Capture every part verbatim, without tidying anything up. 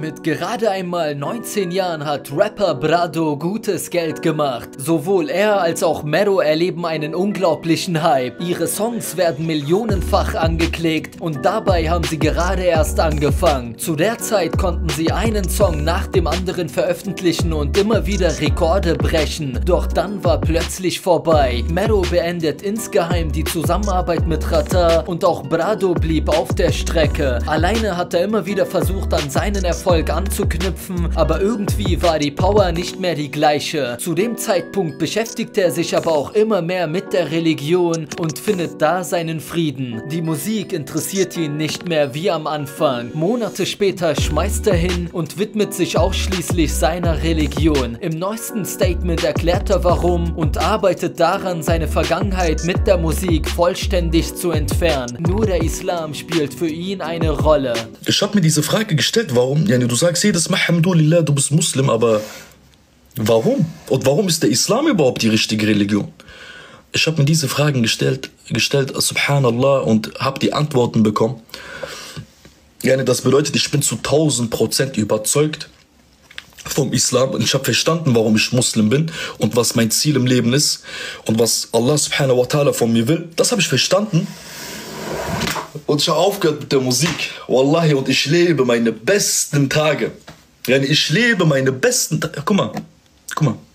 Mit gerade einmal neunzehn Jahren hat Rapper Brado gutes Geld gemacht. Sowohl er als auch Mero erleben einen unglaublichen Hype. Ihre Songs werden millionenfach angeklickt und dabei haben sie gerade erst angefangen. Zu der Zeit konnten sie einen Song nach dem anderen veröffentlichen und immer wieder Rekorde brechen. Doch dann war plötzlich vorbei. Mero beendet insgeheim die Zusammenarbeit mit Xatar und auch Brado blieb auf der Strecke. Alleine hat er immer wieder versucht, an seinen Erfolg anzuknüpfen, aber irgendwie war die Power nicht mehr die gleiche. Zu dem Zeitpunkt beschäftigt er sich aber auch immer mehr mit der Religion und findet da seinen Frieden. Die Musik interessiert ihn nicht mehr wie am Anfang. Monate später schmeißt er hin und widmet sich ausschließlich seiner Religion. Im neuesten Statement erklärt er warum und arbeitet daran, seine Vergangenheit mit der Musik vollständig zu entfernen. Nur der Islam spielt für ihn eine Rolle. Ich habe mir diese Frage gestellt, warum? Yani, du sagst jedes Mal, Alhamdulillah, du bist Muslim, aber warum? Und warum ist der Islam überhaupt die richtige Religion? Ich habe mir diese Fragen gestellt, gestellt, Subhanallah, und habe die Antworten bekommen. Yani, das bedeutet, ich bin zu tausend Prozent überzeugt vom Islam und ich habe verstanden, warum ich Muslim bin und was mein Ziel im Leben ist und was Allah subhanahu wa ta'ala von mir will. Das habe ich verstanden. Und ich habe aufgehört mit der Musik. Wallahi, und ich lebe meine besten Tage. Yani, ich lebe meine besten Tage. Guck mal. Guck mal.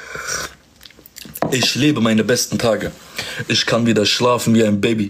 Ich lebe meine besten Tage. Ich kann wieder schlafen wie ein Baby.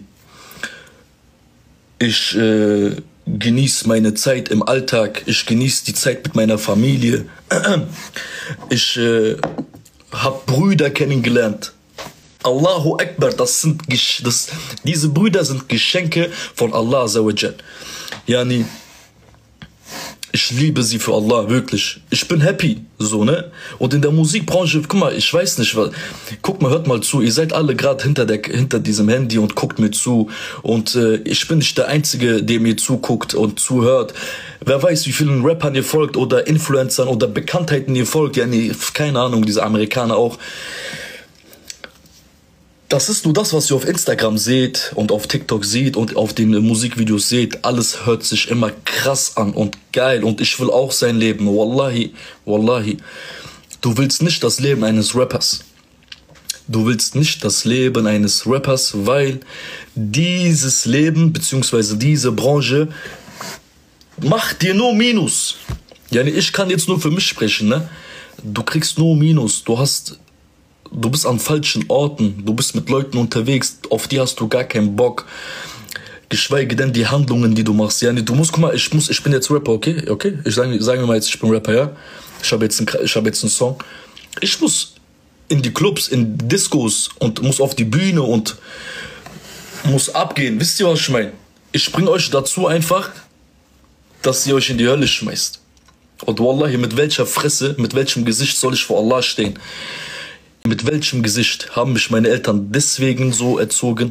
Ich äh, genieße meine Zeit im Alltag. Ich genieße die Zeit mit meiner Familie. Ich äh, habe Brüder kennengelernt. Allahu Akbar, das sind das, diese Brüder sind Geschenke von Allah Azawajal. Yani, ich liebe sie für Allah, wirklich. Ich bin happy, so, ne? Und in der Musikbranche, guck mal, ich weiß nicht, was, guck mal, hört mal zu, ihr seid alle gerade hinter, hinter diesem Handy und guckt mir zu. Und äh, ich bin nicht der Einzige, der mir zuguckt und zuhört. Wer weiß, wie vielen Rappern ihr folgt oder Influencern oder Bekanntheiten ihr folgt. Yani, keine Ahnung, diese Amerikaner auch. Das ist nur das, was ihr auf Instagram seht und auf TikTok seht und auf den Musikvideos seht. Alles hört sich immer krass an und geil. Und ich will auch sein Leben. Wallahi, wallahi. Du willst nicht das Leben eines Rappers. Du willst nicht das Leben eines Rappers, weil dieses Leben bzw. diese Branche macht dir nur Minus. Yani, ich kann jetzt nur für mich sprechen, ne? Du kriegst nur Minus. Du hast... Du bist an falschen Orten, du bist mit Leuten unterwegs, auf die hast du gar keinen Bock. Geschweige denn die Handlungen, die du machst. Ja, du musst, guck mal, ich, muss, ich bin jetzt Rapper, okay? okay? Ich sage sag mir mal jetzt, ich bin Rapper, ja? Ich habe jetzt, hab jetzt einen Song. Ich muss in die Clubs, in Discos und muss auf die Bühne und muss abgehen. Wisst ihr, was ich meine? Ich bringe euch dazu einfach, dass ihr euch in die Hölle schmeißt. Und Wallahi, mit welcher Fresse, mit welchem Gesicht soll ich vor Allah stehen? Mit welchem Gesicht haben mich meine Eltern deswegen so erzogen?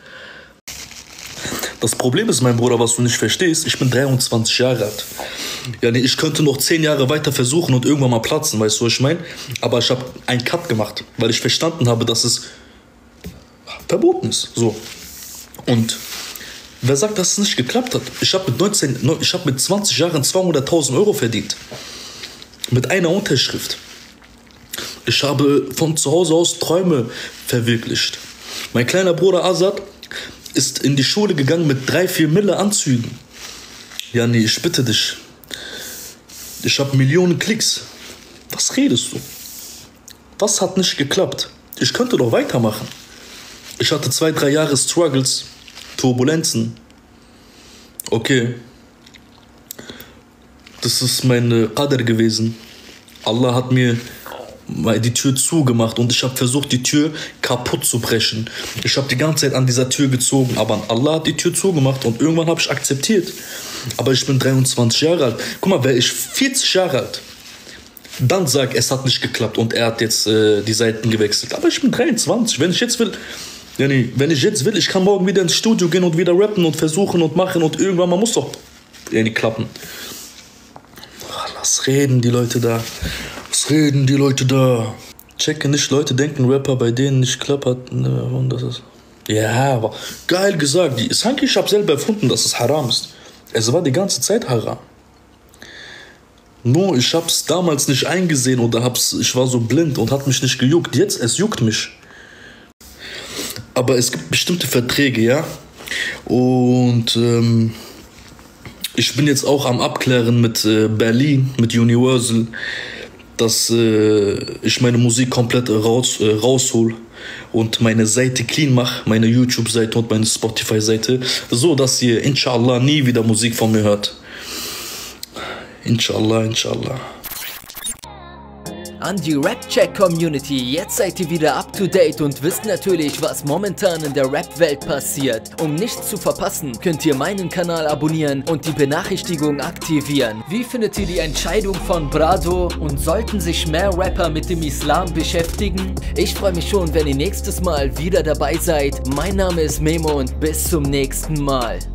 Das Problem ist, mein Bruder, was du nicht verstehst, ich bin dreiundzwanzig Jahre alt. Ja, nee, ich könnte noch zehn Jahre weiter versuchen und irgendwann mal platzen, weißt du, was ich meine? Aber ich habe einen Cut gemacht, weil ich verstanden habe, dass es verboten ist. So. Und wer sagt, dass es nicht geklappt hat? Ich habe mit, neunzehn, ich hab mit zwanzig Jahren zweihunderttausend Euro verdient. Mit einer Unterschrift. Ich habe von zu Hause aus Träume verwirklicht. Mein kleiner Bruder Azad ist in die Schule gegangen mit drei, vier Mille Anzügen. Ja, nee, ich bitte dich. Ich habe Millionen Klicks. Was redest du? Was hat nicht geklappt? Ich könnte doch weitermachen. Ich hatte zwei, drei Jahre Struggles, Turbulenzen. Okay. Das ist meine Qadr gewesen. Allah hat mir die Tür zugemacht und ich habe versucht, die Tür kaputt zu brechen. Ich habe die ganze Zeit an dieser Tür gezogen, aber Allah hat die Tür zugemacht und irgendwann habe ich akzeptiert. Aber ich bin dreiundzwanzig Jahre alt. Guck mal, wäre ich vierzig Jahre alt, dann sag, es hat nicht geklappt und er hat jetzt äh, die Seiten gewechselt. Aber ich bin dreiundzwanzig. Wenn ich jetzt will, ja, nee, wenn ich jetzt will, ich kann morgen wieder ins Studio gehen und wieder rappen und versuchen und machen und irgendwann, man muss doch ja, nicht klappen. Ach, lass reden die Leute da. Was reden die Leute da? Checke nicht, Leute denken, Rapper, bei denen nicht klappert. Ne, und das ist. Ja, aber geil gesagt. Die Sanki, ich habe selber erfunden, dass es haram ist. Es war die ganze Zeit haram. No, ich hab's damals nicht eingesehen oder hab's, ich war so blind und hat mich nicht gejuckt. Jetzt, es juckt mich. Aber es gibt bestimmte Verträge, ja. Und ähm, ich bin jetzt auch am Abklären mit äh, Berlin, mit Universal, dass äh, ich meine Musik komplett raus, äh, raushol und meine Seite clean mache, meine YouTube-Seite und meine Spotify-Seite, so dass ihr inshallah nie wieder Musik von mir hört. Inshallah, inshallah. An die Rap-Check-Community, jetzt seid ihr wieder up to date und wisst natürlich, was momentan in der Rap-Welt passiert. Um nichts zu verpassen, könnt ihr meinen Kanal abonnieren und die Benachrichtigung aktivieren. Wie findet ihr die Entscheidung von Brado und sollten sich mehr Rapper mit dem Islam beschäftigen? Ich freue mich schon, wenn ihr nächstes Mal wieder dabei seid. Mein Name ist Memo und bis zum nächsten Mal.